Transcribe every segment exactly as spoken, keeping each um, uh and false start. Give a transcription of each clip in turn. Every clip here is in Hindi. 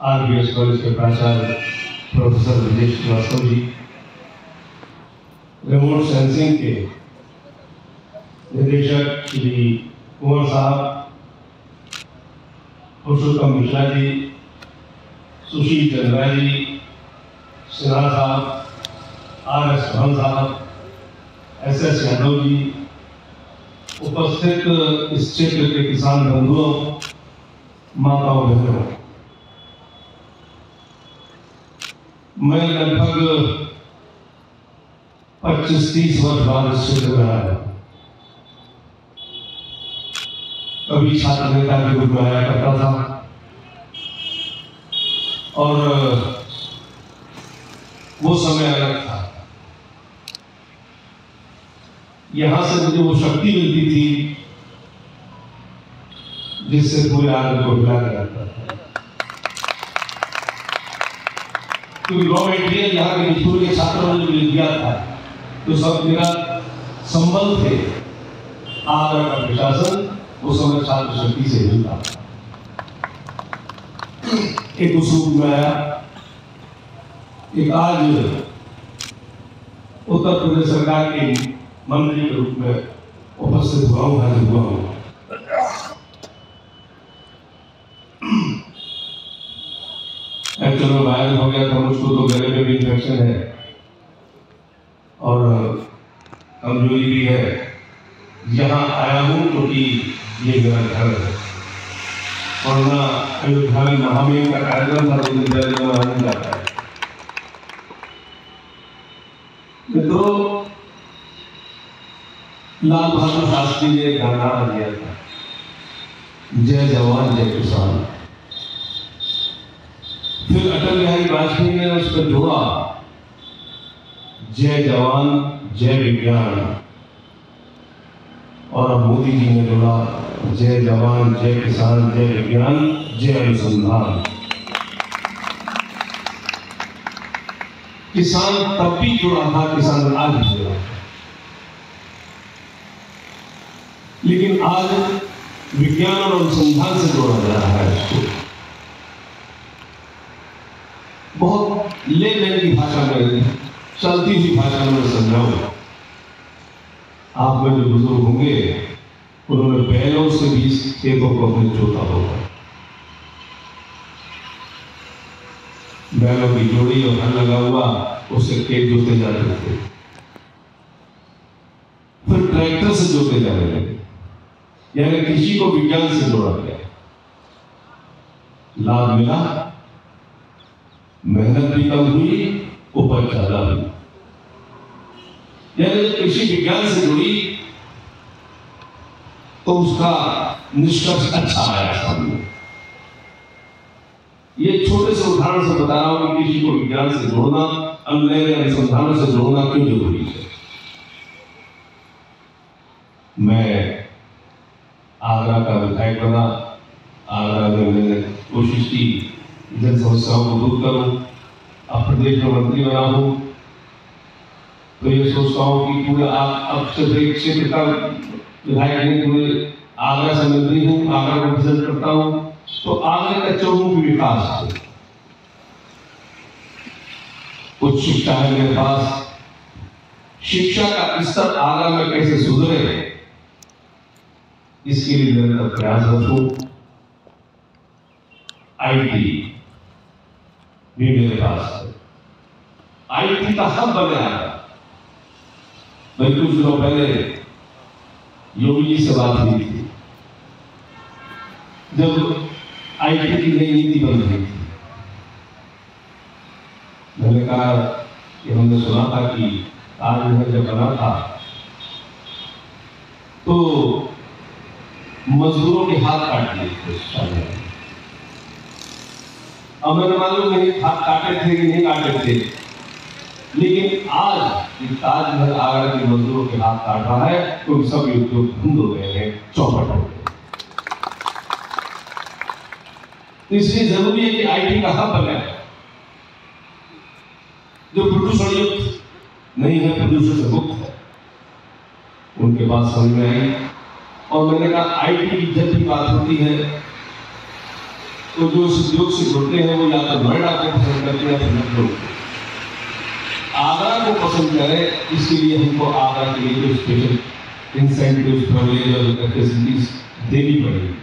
आर बी एस कॉलेज के प्राचार्य professor Vijay Srivastava ji, remote sensing के निदेशक श्री कुंवर साहब, पुरुषोत्तम मिश्रा जी, सुशील चंद्रा जी, सिन्हा साहब, आर एस धवन साहब, एस एस यादव जी, उपस्थित इस क्षेत्र के किसान बंधुओं, माताओं बहनों, मैं लगभग पच्चीस तीस वर्ष बाद इस क्षेत्र में आया। कभी छात्र नेता के रूप में आया करता था और वो समय अलग था। यहां से मुझे वो शक्ति मिलती थी जिससे पूरे आदमी को हिला के रखता था। क्योंकि रॉ मेटेरियल यहाँ के स्कूल के छात्रों ने जो दिया था तो सब मेरा संबंध थे। आगरा का प्रशासन उस समय छात्र शक्ति से मिलता था। एक उस रूप में आया, एक आज उत्तर प्रदेश सरकार के मंत्री के रूप में उपस्थित हुआ हूँ, हाजिर हुआ हूँ। एक्चुअली वायरल हो गया था, मुझको तो गले में भी इन्फेक्शन है और कमजोरी भी है। यहाँ आया हूँ क्योंकि ये मेरा घर है। वरना अयोध्या में महामेव का कार्यक्रम था, तो विद्यालय में आने जाता है। मित्रों, लाल बहादुर शास्त्री ने एक गाना दिया था, जय जवान जय किसान। फिर अटल बिहारी वाजपेयी ने उस पर जोड़ा, जय जवान जय विज्ञान। और अब मोदी जी ने जोड़ा, जय जवान जय किसान जय विज्ञान जय अनुसंधान। किसान तब भी जुड़ा था, किसान आज भी जुड़ा था, लेकिन आज विज्ञान और अनुसंधान से जोड़ा जा रहा है इसको। बहुत लेन देन की भाषा में, चलती हुई भाषा में समझाऊंगा। आप में जो बुजुर्ग होंगे उन्होंने बैलों से भी खेतों को अपने जोता होगा। बैलों की जोड़ी और हल लगा हुआ, उससे खेत जोते जाते थे। फिर ट्रैक्टर से जोते जाने लगे, यानी कृषि को विज्ञान से जोड़ा गया। लाभ मिला, मेहनत भी कम हुई, उपज ज्यादा हुई। यानी जब कृषि विज्ञान से जुड़ी तो उसका निष्कर्ष अच्छा आया सामने। ये छोटे से उदाहरण से बता रहा हूं कि कृषि को विज्ञान से जोड़ना, नए अनुसंधानों से जोड़ना क्यों जरूरी है। मैं आगरा का विधायक बना, आगरा में मैंने कोशिश की जन समस्याओं को दूर करूं। अब प्रदेश में मंत्री बना हूं तो ये सोचता हूँ कि पूरे अब सिर्फ एक क्षेत्र का विधायक नहीं, पूरे आगरा से मंत्री हूँ, आगरा को रिप्रेजेंट करता हूँ, तो आगरा का चौमुखी विकास हो। उच्च शिक्षा है मेरे पास, शिक्षा का स्तर आगरा में कैसे सुधरे इसके लिए निरंतर प्रयासरत हूँ। आई टी भी मेरे पास है, आई टी का हब बन गया। कुछ दिनों पहले योगी जी से बात हुई थी, जब आई टी की नई नीति बन रही थी। मैंने कहा कि हमने सुना था कि ताजमहल जब बना था तो मजदूरों के हाथ काट लिए थे। अब मैंने मालूम नहीं हाथ काटे थे कि नहीं काटे थे, लेकिन आज ताजमहल आगरा के मजदूरों के हाथ काट रहा है तो सब उद्योग बंद हो गए हैं, चौपट हो गए। तो इसलिए जरूरी है कि आई टी का हब बने, जो प्रदूषण युक्त नहीं है, प्रदूषण से मुक्त है, उनके पास समझ में आई। और मैंने कहा आई टी की जब भी बात होती है तो जो इस उद्योग से जुड़ते हैं वो या तो नोएडा को पसंद करते हैं या फिर लखनऊ। आगरा को पसंद करें, इसके लिए हमको आगरा के लिए जो स्पेशल इंसेंटिव्स, प्रिविलेज और फैसिलिटीज देनी पड़ेगी।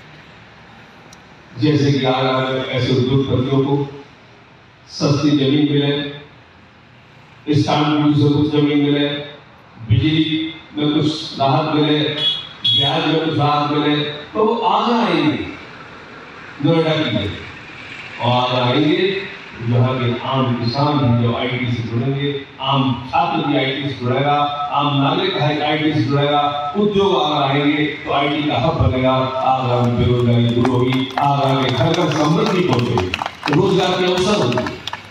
जैसे कि आगरा में ऐसे उद्योगपतियों को सस्ती जमीन मिले, स्टाम्प ड्यूटी से कुछ जमीन मिले, बिजली में कुछ राहत मिले, ब्याज में कुछ राहत मिले, तो वो आगरा आएंगे नोएडा के लिए। और आगरा आएंगे यहाँ के आम किसान भी जो आई टी से जुड़ेंगे, आम छात्र भी आई टी से जुड़ेगा, आम नागरिक आई टी से जुड़ेगा, उद्योग आगरा आएंगे तो आई टी का हब बनेगा, आगरा में बेरोजगारी दूर होगी, आगरा में घर घर समृद्धि पहुंचेगी, रोजगार के अवसर होंगे।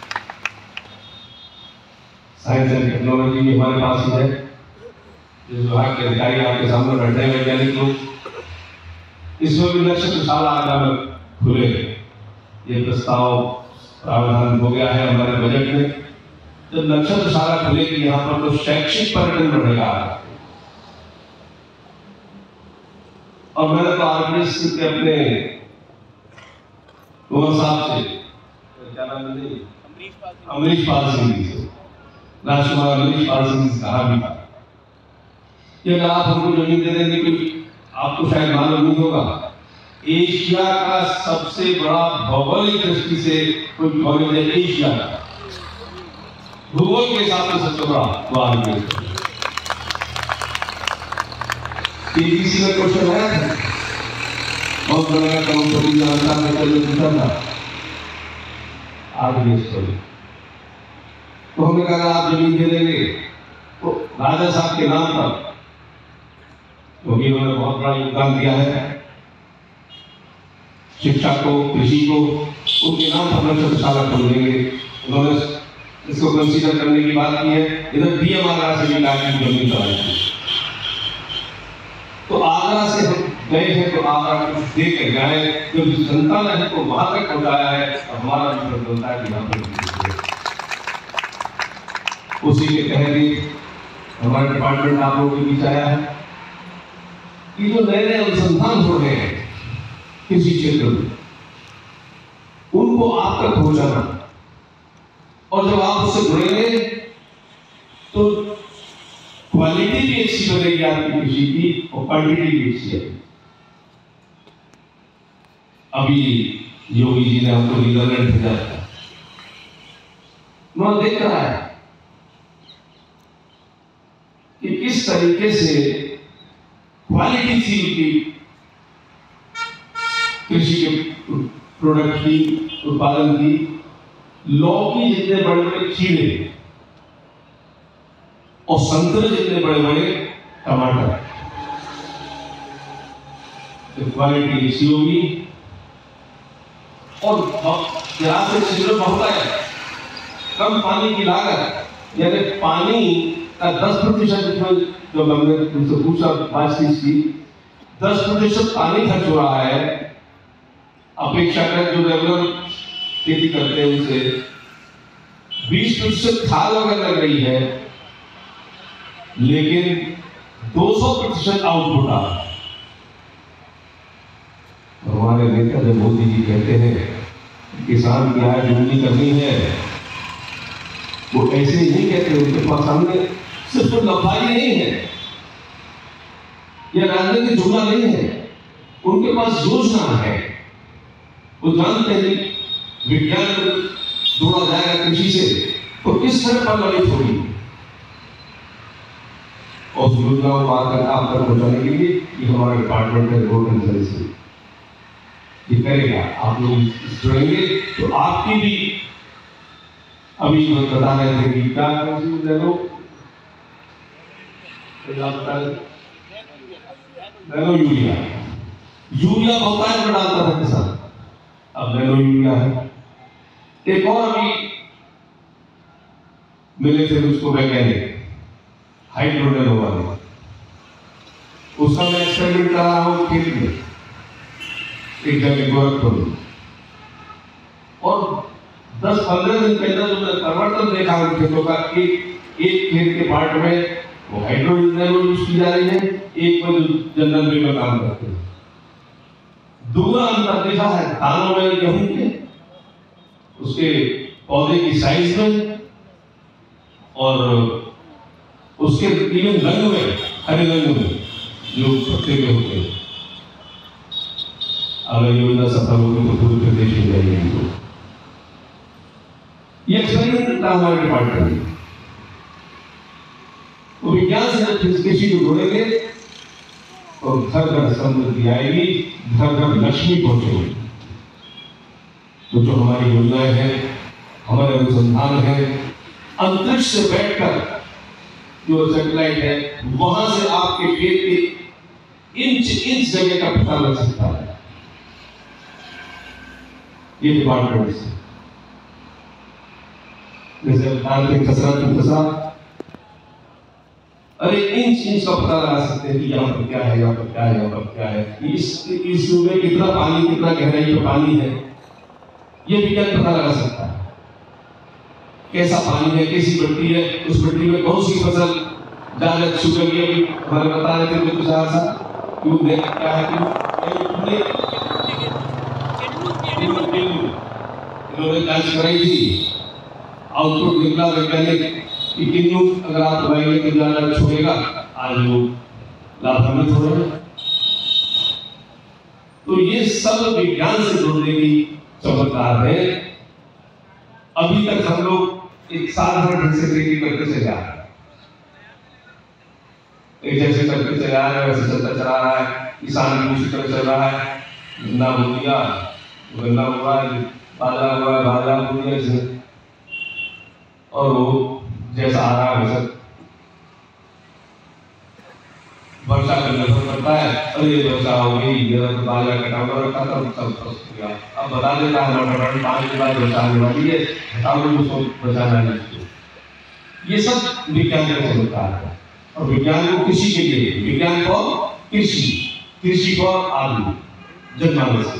साइंस एंड टेक्नोलॉजी भी हमारे पास ही है, जिस विभाग के अधिकारी आपके सामने बैठे हैं वैज्ञानिक लोग, इसमें भी नक्षत्रशाला आगरा में खुले। ये प्रस्ताव प्रावधान हो गया है हमारे बजट में। जब नक्षत्रशाला खुलेगी यहाँ पर तो शैक्षिक पर्यटन बढ़ेगा। और मैंने तो आरबीएस के अपने कुंवर साहब से, क्या नाम है, अमरीश पाल सिंह जी से, राजकुमार अमरीश पाल सिंह से कहा भी था कि अगर आप हमको जमीन दे देंगे, कोई आपको शायद मालूम नहीं होगा, एशिया का सबसे बड़ा भौगोलिक दृष्टि से कोई कॉलेज है एशिया का, भूगोल के हिसाब से सबसे बड़ा वो आरबीएस। टीबीसी में क्वेश्चन आया था, बहुत बड़ा करोड़पति जनता में चलो पूछा था आरबीएस को, तो हमने कहा आप जमीन दे देंगे तो राजा साहब के नाम पर, क्योंकि उन्होंने बहुत बड़ा योगदान दिया है शिक्षा को, कृषि को, उनके नाम पर नक्षत्रशाला खोल देंगे। उन्होंने इसको कंसीडर करने की बात की है। इधर डीएम आगरा से भी लाख की जमीन कराई थी, तो आगरा से हम गए हैं तो आगरा कुछ दे के गए, जो जनता ने हमको वहां तक पहुंचाया है, हमारा भी फर्ज बनता है कि यहाँ पर उसी के तहत हमारे डिपार्टमेंट आप लोगों के बीच आया है कि जो नए नए अनुसंधान हो रहे हैं किसी क्षेत्र में, उनको आप तक पहुंचाना, और जब आप उससे जुड़ेंगे तो क्वालिटी भी अच्छी बनेगी आपकी कृषि की और क्वांटिटी भी अच्छी है। अभी योगी जी ने हमको नीदरलैंड भेजा था, मैं देख रहा है कि किस तरीके से क्वालिटी थी उनकी कृषि के प्रोडक्ट की, उत्पादन की। लौकी जितने बड़े बड़े खीरे और संतरे जितने बड़े बड़े टमाटर, तो क्वालिटी अच्छी होगी। और जरा से छिद्र बहुत है, कम पानी की लागत, यानी पानी का दस प्रतिशत, जो हमने उनसे पूछा बातचीत की, दस प्रतिशत पानी खर्च हो रहा है अपेक्षाकृत जो रेगुलर खेती करते हैं उनसे, बीस प्रतिशत खाद वगैरह लग रही है, लेकिन दो सौ प्रतिशत आउटपुट आ रहा है। हमारे नेता जब मोदी जी कहते हैं किसान की आय दुगनी करनी है, वो ऐसे ही नहीं कहते, उनके पास सामने सिर्फ लफाई नहीं है या राजनीतिक जुमला नहीं है, उनके पास योजना है। वो जानते हैं विज्ञान जोड़ा जाएगा कृषि से तो किस तरह प्रभावित होगी, और उस योजनाओं को आकर आप तक पहुंचाने के लिए ये हमारा डिपार्टमेंट है रोड एंड सर्विस ये करेगा। आप लोग जुड़ेंगे तो आपकी भी, अभी जो बता रहे थे कि क्या नैनो नैनो यूरिया यूरिया बहुतायत में डालता था किसान, अब नैनो यूरिया है। एक और अभी मिले थे उसको वैज्ञानिक हाइड्रोजन वाले, उसका मैं एक्सपेरिमेंट कर रहा हूँ खेत में एक जगह गोरखपुर में, और दस पंद्रह दिन पहले जो मैं परिवर्तन देखा उन खेतों का, एक एक खेत के पार्ट में वो हाइड्रोजन यूज की जा रही है, एक में जो जनरल वे में काम करते हैं, दोनों अंतर देखा है दानों में गेहूं के, उसके पौधे की साइज में और उसके इवन रंग में, हरे रंग में जो पत्ते के होते हैं। अगर योजना सफल होगी तो पूरे प्रदेश में जाएगी। तो ये एक्सपेरिमेंट का हमारे डिपार्टमेंट है। तो विज्ञान से जब कृषि को जोड़ेंगे तो घर घर समृद्धि आएगी, घर घर लक्ष्मी पहुंचेगी। तो जो हमारी योजनाएं हैं, हमारे अनुसंधान है, अंतरिक्ष से बैठकर जो सैटेलाइट है वहां से आपके पेट के इंच इंच जगह का पता लग सकता है। ये डिपार्टमेंट से जैसे कसरत कसरत अरे इंच इंच का पता लगा सकते हैं कि यहाँ पर क्या है, यहाँ पर क्या है, यहाँ पर क्या है, इस इसमें कितना पानी, कितना गहराई पर पानी है, ये विज्ञान पता लगा सकता है। कैसा पानी है, कैसी मिट्टी है, उस मिट्टी में कौन सी फसल ज्यादा अच्छी होगी। अभी हमारे बता रहे थे कुछ ऐसा क्यों देख क्या है कि इन्होंने जांच कराई थी, आउटपुट निकला वैज्ञानिक कि किन्नू अगर आप उगाएंगे तो ज्यादा अच्छा होगा। आज लोग लाभान्वित हो रहे हैं। तो ये सब विज्ञान से जुड़ने की चमत्कार है। अभी तक हम लोग एक साधारण ढंग से खेती करते चले आ रहे हैं, एक जैसे करते चले आ रहे हैं वैसे चलता चला रहा है। किसान भी उसी तरह चल रहा है, गन्ना हो गया, गन्ना हुआ, बाजरा हुआ, बाजरा हो गया, और वो जैसा आ रहा है वैसा वर्षा पर निर्भर करता है। अरे वर्षा हो गई, बाजरा कटा हुआ रखा था, सब फंस गया। अब बता देता है नवंबर पाँच के बाद वर्षा आने वाली है, हटाओ उसको बचाना है। ये सब विज्ञान का चमत्कार है। और विज्ञान को कृषि के लिए, विज्ञान को कृषि, कृषि को आदमी जनमानस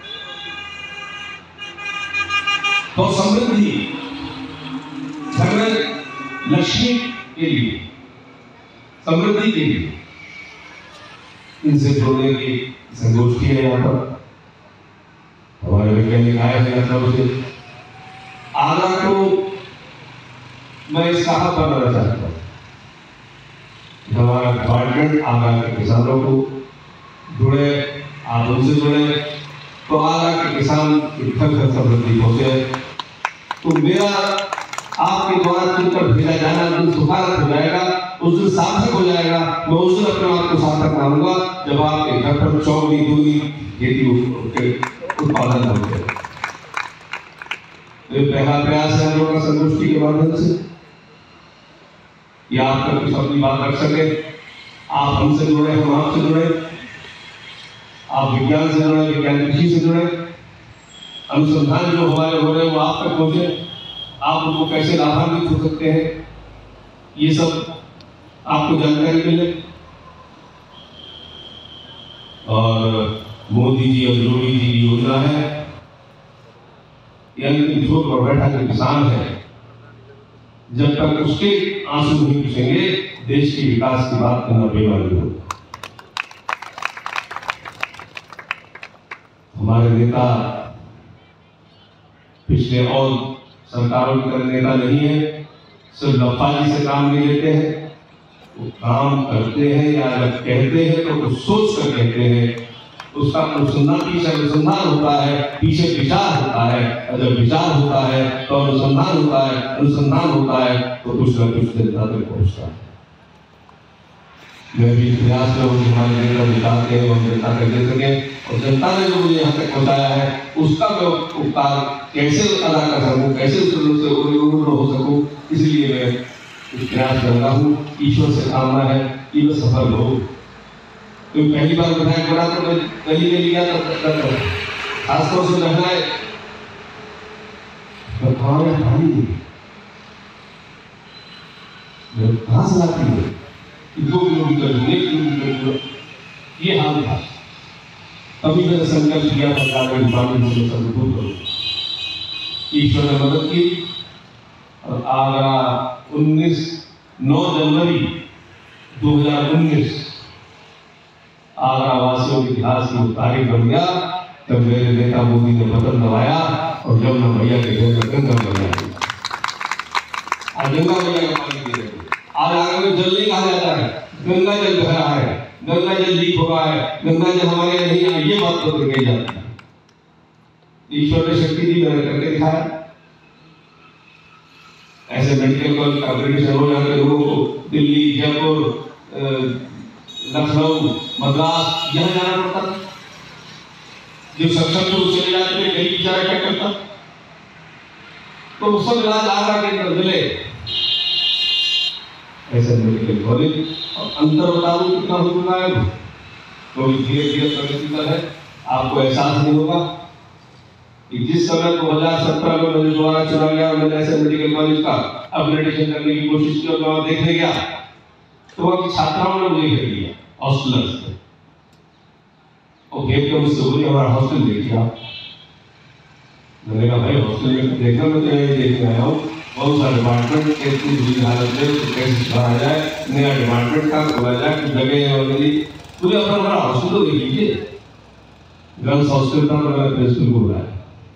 तो समृद्धि, घर में लक्ष्मी के लिए, समृद्धि के लिए इनसे जोड़ने की संगोष्ठी है। यहाँ पर हमारे वैज्ञानिक आए हैं लखनऊ से। आगरा को मैं इसका हक बनाना चाहता हूँ। हमारा डिपार्टमेंट आगरा के किसानों को जुड़े, आप उनसे जुड़े तो आगरा के किसान घर घर समृद्धि पहुंचे। तो मेरा आपके द्वारा चुनकर भेजा जाना दिन सुखारक हो जाएगा, उस दिन सार्थक हो जाएगा। मैं उस दिन अपने आप को सार्थक मानूंगा जब आपके घर पर चौगुनी दूनी खेती उत्पादन होते हैं। तो पहला प्रयास है हम लोग का संगोष्ठी के माध्यम से या आप तक कुछ अपनी बात रख सके। आप हमसे जुड़े, हम आपसे जुड़े, आप विज्ञान से जुड़े, विज्ञान कृषि से जुड़े, अनुसंधान जो हमारे हो रहे हैं वो आप तक पहुंचे। आप उनको कैसे लाभान्वित हो सकते हैं, ये सब आपको जानकारी मिले। और मोदी जी और योगी जी की योजना है, यानी छोड़ पर बैठा जो किसान है, जब तक उसके आंसू नहीं पूछेंगे देश के विकास की बात करना बेमानी हो। हमारे नेता पिछले और सरकारों की तरह नेता नहीं है, सिर्फ लफाजी से काम नहीं लेते हैं, वो काम करते हैं या अगर कहते हैं तो कुछ सोच कर कहते हैं। उसका अनुसंधान, पीछे अनुसंधान होता है, पीछे विचार होता है, और जब विचार होता है तो अनुसंधान होता है, अनुसंधान होता है तो कुछ न कुछ जनता तक पहुंचता है। मैं भी प्रयास में हूँ हमारे नेता विकास के हम जनता तक दे सके, और जनता ने जो मुझे यहाँ तक पहुँचाया है उसका मैं उपकार कैसे अदा कर सकूँ, कैसे उससे हो सकूँ, इसलिए मैं कुछ प्रयास कर रहा हूँ। ईश्वर से कामना है कि मैं सफल हो। तो पहली बार विधायक बना तो मैं गली में लिया था, खासतौर से महिलाएं कहाँ से लाती है, दो किलोमीटर एक किलोमीटर ये हाल था। तभी मैंने संकल्प किया था ग्रामीण पानी से दूर करूँ। ईश्वर ने मदद की और आगरा उन्नीस नौ जनवरी दो हजार उन्नीस आगरा वासियों के इतिहास की तारीख बन गया तब मेरे नेता मोदी ने बटन दबाया और यमुना मैया के घर में गंगा मैया आई। आज गंगा मैया का पानी पी रहे हैं। आज आगे में जल नहीं कहा जाता है, गंगा जल बह रहा है, गंगा जल लीक हो रहा है, गंगा जल हमारे यहाँ नहीं आई, ये बात तो कही जाती है। ईश्वर ने शक्ति दी, मैंने करके दिखाया। ऐसे मेडिकल कॉलेज का अपग्रेडेशन हो जाते लोगों को दिल्ली, जयपुर, लखनऊ, मद्रास यहाँ जाना पड़ता था। जो सक्षम थे चले जाते थे, कहीं बेचारा क्या करता, तो सब इलाज आगरा के अंदर मिले। ऐसे मेडिकल कॉलेज और अंतर बता दूं कितना हो चुका है, तो धीरे धीरे प्रगति कर है। आपको एहसास नहीं होगा कि जिस समय दो हजार सत्रह में मैंने दोबारा चुना गया, मैंने ऐसे मेडिकल कॉलेज का अपग्रेडेशन करने की कोशिश की और मैं देखने गया तो वहाँ की छात्राओं ने मुझे घेर लिया हॉस्टलर्स से, और घेर कर मुझसे बोली हमारा हॉस्टल देखिए आप। मैंने कहा भाई हॉस्टल में देखना, मैं तो यही देखने आया हूँ, बहुत सारे डिपार्टमेंट कैसी बुरी हालत में तो कैसे सुधारा जाए, नया डिपार्टमेंट का खोला जाए, कुछ जगह है वगैरह पूरे अपना हमारा हॉस्टल तो देख लीजिए। गर्ल्स हॉस्टल था, मैंने प्रिंसिपल को बुलाया,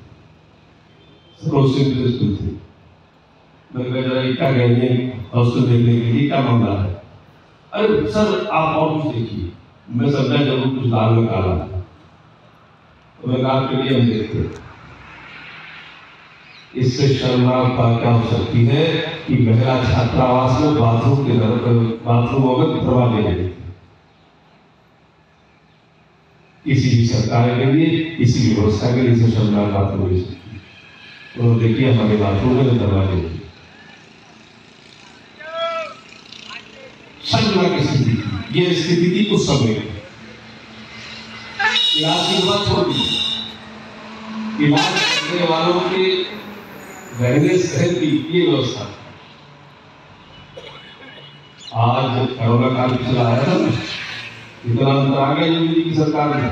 प्रिंसिपल थे, मैंने कहा जरा क्या कहेंगे हॉस्टल देखने के लिए, क्या मामला है? अरे सर आप और कुछ देखिए। मैं समझा जरूर कुछ दाल में काला था, तो मैं कहा आपके लिए हम देखते। इससे शर्मनाक बात क्या हो सकती है कि महिला छात्रावास में बाथरूम के बाथरूमों में प्रवाह ले रही किसी भी सरकार के लिए, किसी भी व्यवस्था के लिए इससे शर्मनाक बात हो रही है। तो देखिए हमारे बाथरूम में दरवाजे शर्मनाक स्थिति, ये स्थिति थी उस समय। इलाज की बात छोड़ दी, इलाज करने वालों के रहने सहन की ये व्यवस्था। आज कोरोना काल चला आया था ना, इतना अंतर आ गया योगी की सरकार में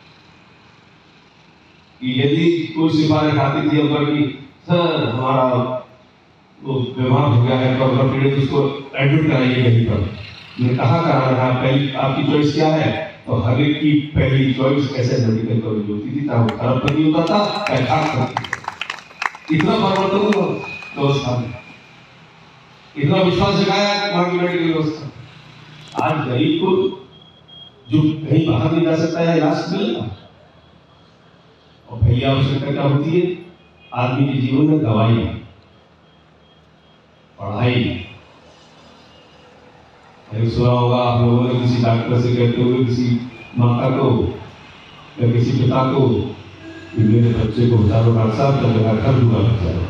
कि यदि कोई सिफारिश आती थी अंदर की सर हमारा वो बीमार हो गया है तो अगर पीड़ित उसको एडमिट कराइए कहीं पर, मैं कहाँ कराना है, पहली आपकी चॉइस क्या है? तो हर एक की पहली चॉइस ऐसे मेडिकल कॉलेज होती थी, चाहे वो खराब नहीं होता था चाहे खास करती। इतना परिवर्तन हुआ व्यवस्था में, इतना विश्वास जगाया वहाँ की मेडिकल व्यवस्था। आज गरीब को जो कहीं बाहर नहीं जा सकता है इलाज मिलेगा। और भैया आवश्यकता क्या होती है आदमी के जीवन में? दवाई, पढ़ाई। सुना होगा आप लोगों ने किसी डॉक्टर से कहते हुए किसी माता को या किसी पिता को कि मेरे बच्चे को बचा लो डॉक्टर साहब, तो मेरा घर डूबा बचा लो।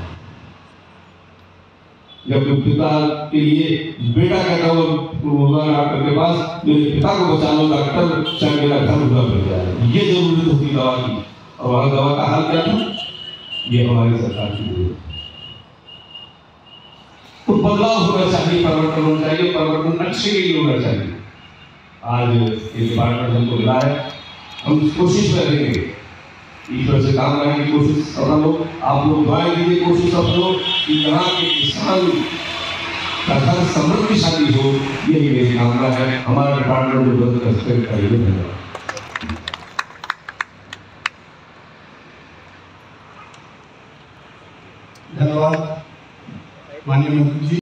या कोई पिता के लिए बेटा कहता हो डॉक्टर के पास, मेरे पिता को बचा लो डॉक्टर, चाहे मेरा घर डूबा बच जाए। ये जरूरत होती दवा की, और वहाँ दवा का हाल क्या था? ये हमारी सरकार की जरूरत। तो बदलाव होना चाहिए, परिवर्तन होना चाहिए, परिवर्तन अच्छे के लिए होना चाहिए। आज ये डिपार्टमेंट हमको मिला है, हम कोशिश करेंगे, ईश्वर से काम करने की कोशिश सब लोग, आप लोग दुआएं कीजिए, कोशिश सब लोग कि यहाँ के किसान का घर समृद्धिशाली हो, यही मेरी कामना है। हमारा डिपार्टमेंट जो बंद करते करिए। धन्यवाद। धन्यवाद माननीय मंत्री जी।